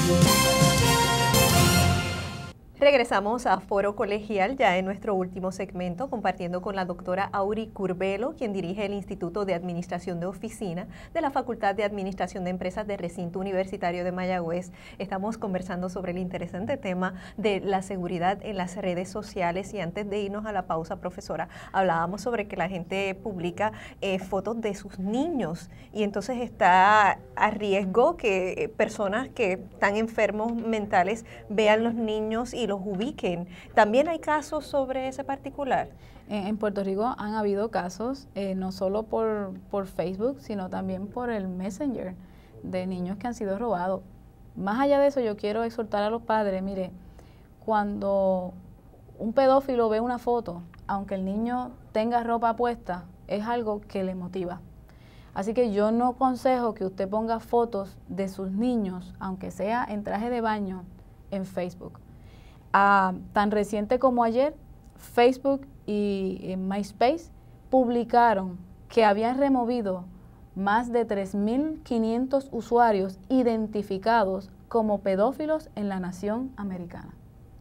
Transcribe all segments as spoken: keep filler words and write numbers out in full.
Regresamos a Foro Colegial ya en nuestro último segmento, compartiendo con la doctora Auri Curbelo, quien dirige el Instituto de Administración de Oficina de la Facultad de Administración de Empresas del Recinto Universitario de Mayagüez. Estamos conversando sobre el interesante tema de la seguridad en las redes sociales y antes de irnos a la pausa, profesora, hablábamos sobre que la gente publica eh, fotos de sus niños y entonces está a riesgo que personas que están enfermos mentales vean los niños y los ubiquen. ¿También hay casos sobre ese particular? En Puerto Rico han habido casos, eh, no solo por, por Facebook, sino también por el Messenger, de niños que han sido robados. Más allá de eso, yo quiero exhortar a los padres, mire, cuando un pedófilo ve una foto, aunque el niño tenga ropa puesta, es algo que le motiva. Así que yo no aconsejo que usted ponga fotos de sus niños, aunque sea en traje de baño, en Facebook. Uh, tan reciente como ayer, Facebook y eh, MySpace publicaron que habían removido más de tres mil quinientos usuarios identificados como pedófilos en la nación americana.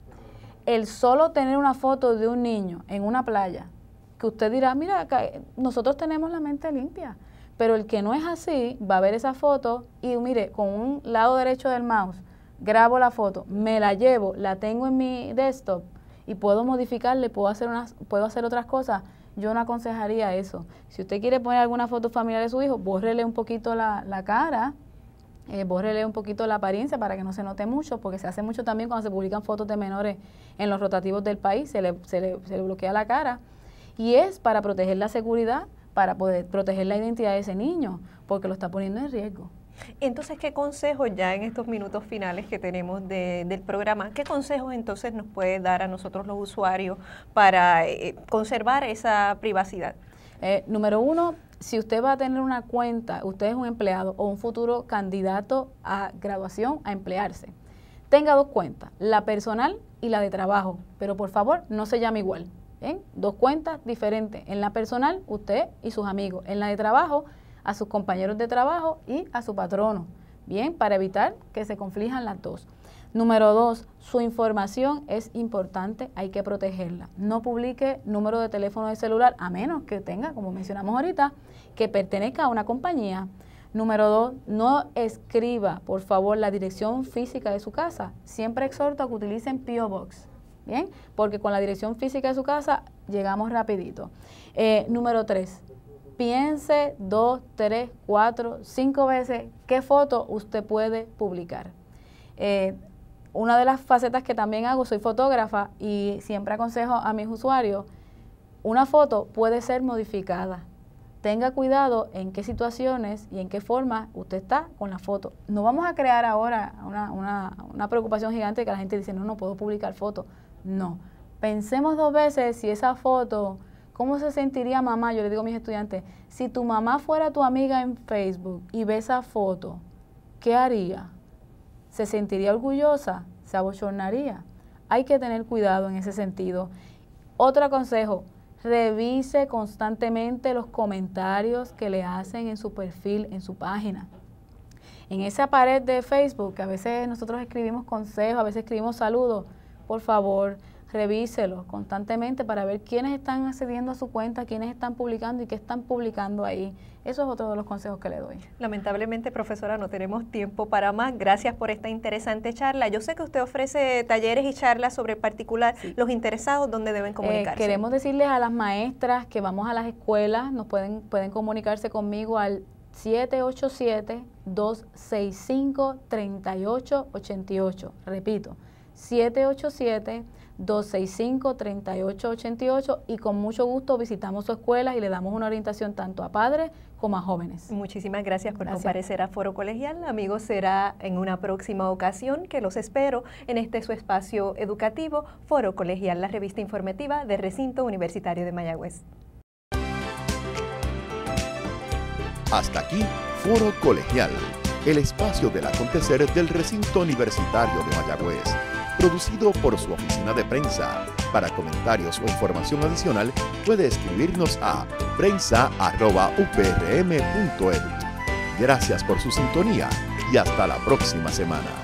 El solo tener una foto de un niño en una playa, que usted dirá, mira, acá, nosotros tenemos la mente limpia, pero el que no es así va a ver esa foto y mire, con un lado derecho del mouse, grabo la foto, me la llevo, la tengo en mi desktop y puedo modificarle, puedo hacer unas, puedo hacer otras cosas. Yo no aconsejaría eso. Si usted quiere poner alguna foto familiar de su hijo, bórrele un poquito la, la cara, eh, bórrele un poquito la apariencia para que no se note mucho, porque se hace mucho también cuando se publican fotos de menores en los rotativos del país, se le, se le, se le bloquea la cara. Y es para proteger la seguridad, para poder proteger la identidad de ese niño, porque lo está poniendo en riesgo. Entonces, ¿qué consejos ya en estos minutos finales que tenemos de, del programa, qué consejos entonces nos puede dar a nosotros los usuarios para eh, conservar esa privacidad? Eh, número uno, si usted va a tener una cuenta, usted es un empleado o un futuro candidato a graduación a emplearse, tenga dos cuentas, la personal y la de trabajo, pero por favor no se llame igual, ¿bien? Dos cuentas diferentes, en la personal usted y sus amigos, en la de trabajo a sus compañeros de trabajo y a su patrono, bien, para evitar que se conflijan las dos. Número dos, su información es importante, hay que protegerla. No publique número de teléfono de celular, a menos que tenga, como mencionamos ahorita, que pertenezca a una compañía. Número dos, no escriba, por favor, la dirección física de su casa. Siempre exhorto a que utilicen P O Box, bien, porque con la dirección física de su casa llegamos rapidito. Eh, número tres, piense dos, tres, cuatro, cinco veces qué foto usted puede publicar. Eh, una de las facetas que también hago, soy fotógrafa y siempre aconsejo a mis usuarios, una foto puede ser modificada. Tenga cuidado en qué situaciones y en qué forma usted está con la foto. No vamos a crear ahora una, una, una preocupación gigante que la gente dice, no, no puedo publicar fotos. No, pensemos dos veces si esa foto... ¿Cómo se sentiría mamá? Yo le digo a mis estudiantes, si tu mamá fuera tu amiga en Facebook y ve esa foto, ¿qué haría? ¿Se sentiría orgullosa? ¿Se abochornaría? Hay que tener cuidado en ese sentido. Otro consejo, revise constantemente los comentarios que le hacen en su perfil, en su página. En esa pared de Facebook, que a veces nosotros escribimos consejos, a veces escribimos saludos, por favor, revíselo constantemente para ver quiénes están accediendo a su cuenta, quiénes están publicando y qué están publicando ahí. Eso es otro de los consejos que le doy. Lamentablemente, profesora, no tenemos tiempo para más. Gracias por esta interesante charla. Yo sé que usted ofrece talleres y charlas sobre el particular. Sí. Los interesados, ¿dónde deben comunicarse? Eh, queremos decirles a las maestras que vamos a las escuelas, nos pueden, pueden comunicarse conmigo al siete ocho siete, dos seis cinco, tres ocho ocho ocho. Repito, siete ocho siete, dos seis cinco, tres ocho ocho ocho y con mucho gusto visitamos su escuela y le damos una orientación tanto a padres como a jóvenes. Muchísimas gracias por gracias. comparecer a Foro Colegial. Amigos, será en una próxima ocasión que los espero en este su espacio educativo, Foro Colegial, la revista informativa del Recinto Universitario de Mayagüez. Hasta aquí, Foro Colegial, el espacio del acontecer del Recinto Universitario de Mayagüez, producido por su oficina de prensa. Para comentarios o información adicional, puede escribirnos a prensa arroba u p r m punto e d u. Gracias por su sintonía y hasta la próxima semana.